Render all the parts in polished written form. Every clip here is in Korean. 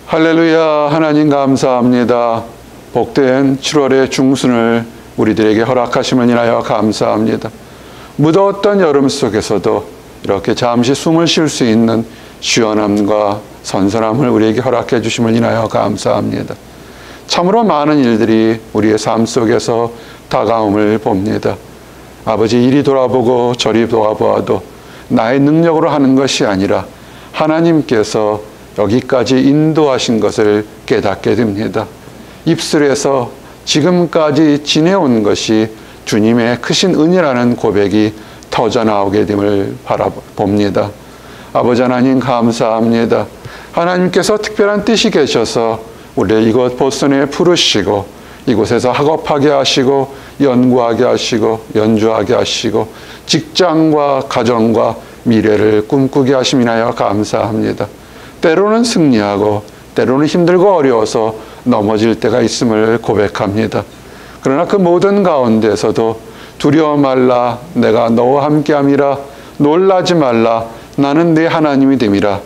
할렐루야. 하나님 감사합니다. 복된 7월의 중순을 우리들에게 허락하심을 인하여 감사합니다. 무더웠던 여름 속에서도 이렇게 잠시 숨을 쉴 수 있는 시원함과 선선함을 우리에게 허락해 주심을 인하여 감사합니다. 참으로 많은 일들이 우리의 삶 속에서 다가옴을 봅니다. 아버지, 이리 돌아보고 저리 돌아보아도 나의 능력으로 하는 것이 아니라 하나님께서 여기까지 인도하신 것을 깨닫게 됩니다. 입술에서 지금까지 지내온 것이 주님의 크신 은혜라는 고백이 터져나오게 됨을 바라봅니다. 아버지 하나님 감사합니다. 하나님께서 특별한 뜻이 계셔서 우리를 이곳 보스턴에 부르시고 이곳에서 학업하게 하시고 연구하게 하시고 연주하게 하시고 직장과 가정과 미래를 꿈꾸게 하심을 인하여 감사합니다. 때로는 승리하고 때로는 힘들고 어려워서 넘어질 때가 있음을 고백합니다. 그러나 그 모든 가운데서도 두려워 말라, 내가 너와 함께함이라, 놀라지 말라, 나는 네 하나님이 됨이라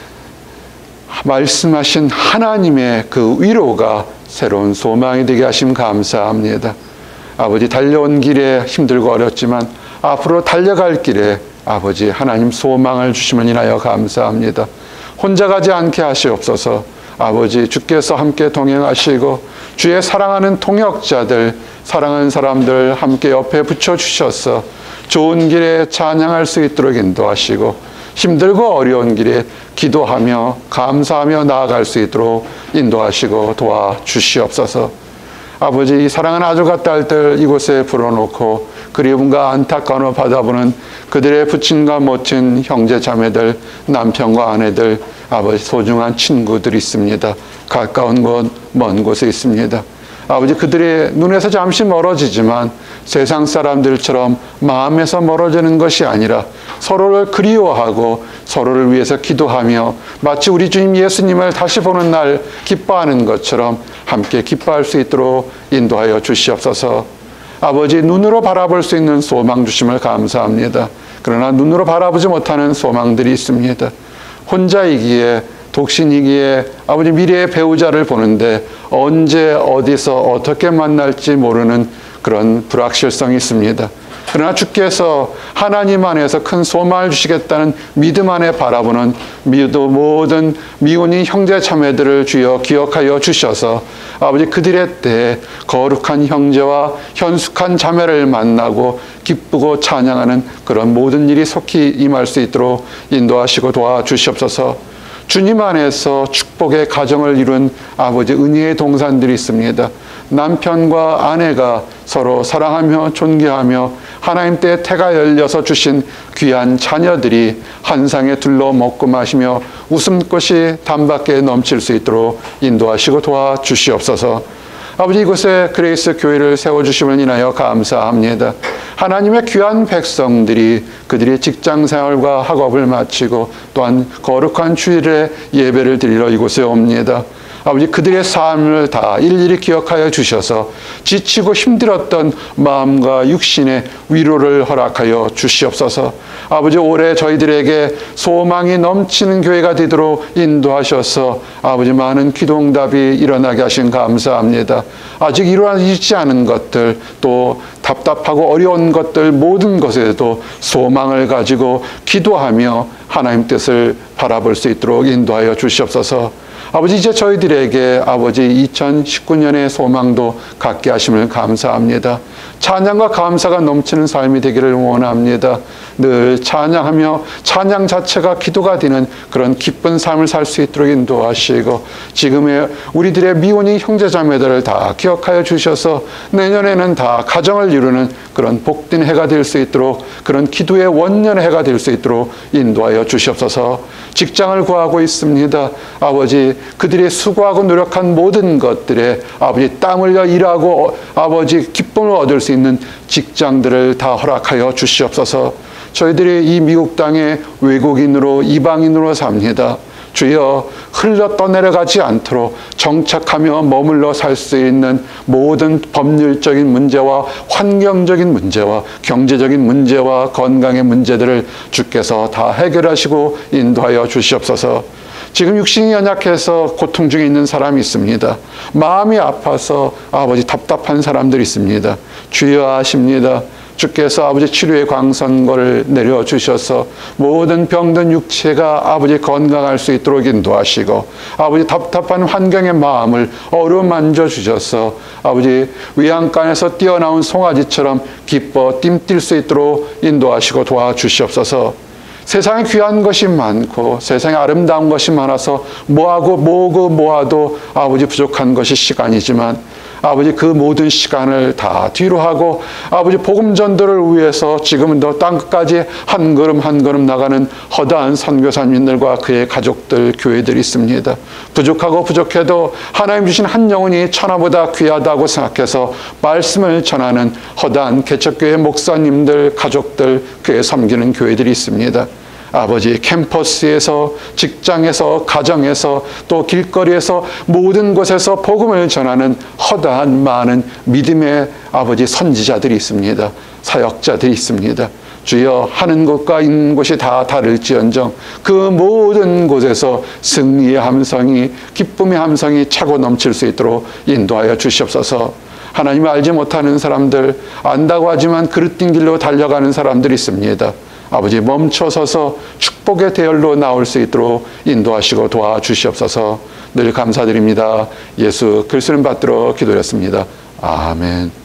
말씀하신 하나님의 그 위로가 새로운 소망이 되게 하심 감사합니다. 아버지, 달려온 길에 힘들고 어렵지만 앞으로 달려갈 길에 아버지 하나님 소망을 주심을 인하여 감사합니다. 혼자 가지 않게 하시옵소서. 아버지, 주께서 함께 동행하시고 주의 사랑하는 동역자들, 사랑하는 사람들 함께 옆에 붙여주셔서 좋은 길에 찬양할 수 있도록 인도하시고 힘들고 어려운 길에 기도하며 감사하며 나아갈 수 있도록 인도하시고 도와주시옵소서. 아버지, 이 사랑하는 아들과 딸들 이곳에 불어놓고 그리움과 안타까움을 받아보는 그들의 부친과 모친 형제 자매들, 남편과 아내들, 아버지 소중한 친구들이 있습니다. 가까운 곳, 먼 곳에 있습니다. 아버지, 그들의 눈에서 잠시 멀어지지만 세상 사람들처럼 마음에서 멀어지는 것이 아니라 서로를 그리워하고 서로를 위해서 기도하며 마치 우리 주님 예수님을 다시 보는 날 기뻐하는 것처럼 함께 기뻐할 수 있도록 인도하여 주시옵소서. 아버지, 눈으로 바라볼 수 있는 소망 주심을 감사합니다. 그러나 눈으로 바라보지 못하는 소망들이 있습니다. 혼자이기에 독신이기에 아버지 미래의 배우자를 보는데 언제 어디서 어떻게 만날지 모르는 그런 불확실성이 있습니다. 그러나 주께서 하나님 안에서 큰 소망을 주시겠다는 믿음 안에 바라보는 모든 미혼인 형제 자매들을 주여 기억하여 주셔서 아버지 그들의 때에 거룩한 형제와 현숙한 자매를 만나고 기쁘고 찬양하는 그런 모든 일이 속히 임할 수 있도록 인도하시고 도와주시옵소서. 주님 안에서 축복의 가정을 이룬 아버지 은혜의 동산들이 있습니다. 남편과 아내가 서로 사랑하며 존경하며 하나님 때에 태가 열려서 주신 귀한 자녀들이 한 상에 둘러 먹고 마시며 웃음꽃이 단밖에 넘칠 수 있도록 인도하시고 도와주시옵소서. 아버지, 이곳에 그레이스 교회를 세워주심을 인하여 감사합니다. 하나님의 귀한 백성들이 그들의 직장생활과 학업을 마치고 또한 거룩한 주일에 예배를 드리러 이곳에 옵니다. 아버지, 그들의 삶을 다 일일이 기억하여 주셔서 지치고 힘들었던 마음과 육신의 위로를 허락하여 주시옵소서. 아버지, 올해 저희들에게 소망이 넘치는 교회가 되도록 인도하셔서 아버지 많은 기도응답이 일어나게 하신 감사합니다. 아직 이루어지지 않은 것들, 또 답답하고 어려운 것들 모든 것에도 소망을 가지고 기도하며 하나님 뜻을 바라볼 수 있도록 인도하여 주시옵소서. 아버지, 이제 저희들에게 아버지 2019년의 소망도 갖게 하심을 감사합니다. 찬양과 감사가 넘치는 삶이 되기를 원합니다. 늘 찬양하며 찬양 자체가 기도가 되는 그런 기쁜 삶을 살 수 있도록 인도하시고 지금의 우리들의 미혼인 형제자매들을 다 기억하여 주셔서 내년에는 다 가정을 이루는 그런 복된 해가 될 수 있도록 그런 기도의 원년의 해가 될 수 있도록 인도하여 주시옵소서. 직장을 구하고 있습니다. 아버지, 그들이 수고하고 노력한 모든 것들에 아버지 땀 흘려 일하고 아버지 기쁨을 얻을 수 있는 직장들을 다 허락하여 주시옵소서. 저희들이 이 미국 땅에 외국인으로 이방인으로 삽니다. 주여, 흘러 떠내려가지 않도록 정착하며 머물러 살 수 있는 모든 법률적인 문제와 환경적인 문제와 경제적인 문제와 건강의 문제들을 주께서 다 해결하시고 인도하여 주시옵소서. 지금 육신이 연약해서 고통 중에 있는 사람이 있습니다. 마음이 아파서 아버지 답답한 사람들이 있습니다. 주여 하십니다. 주께서 아버지 치료의 광선거를 내려주셔서 모든 병든 육체가 아버지 건강할 수 있도록 인도하시고 아버지 답답한 환경의 마음을 어루만져 주셔서 아버지 위안간에서 뛰어나온 송아지처럼 기뻐 띵뛸 수 있도록 인도하시고 도와주시옵소서. 세상에 귀한 것이 많고 세상에 아름다운 것이 많아서 모으고 모아도 아버지 부족한 것이 시간이지만 아버지 그 모든 시간을 다 뒤로 하고 아버지 복음 전도를 위해서 지금은 더 땅끝까지 한 걸음 한 걸음 나가는 허다한 선교사님들과 그의 가족들, 교회들이 있습니다. 부족하고 부족해도 하나님 주신 한 영혼이 천하보다 귀하다고 생각해서 말씀을 전하는 허다한 개척교회 목사님들, 가족들, 그의 섬기는 교회들이 있습니다. 아버지 캠퍼스에서, 직장에서, 가정에서, 또 길거리에서 모든 곳에서 복음을 전하는 허다한 많은 믿음의 아버지 선지자들이 있습니다. 사역자들이 있습니다. 주여 하는 곳과 있는 곳이 다 다를지언정 그 모든 곳에서 승리의 함성이, 기쁨의 함성이 차고 넘칠 수 있도록 인도하여 주시옵소서. 하나님을 알지 못하는 사람들, 안다고 하지만 그릇된 길로 달려가는 사람들이 있습니다. 아버지 멈춰서서 축복의 대열로 나올 수 있도록 인도하시고 도와주시옵소서. 늘 감사드립니다. 예수 그리스도를 받들어 기도했습니다. 아멘.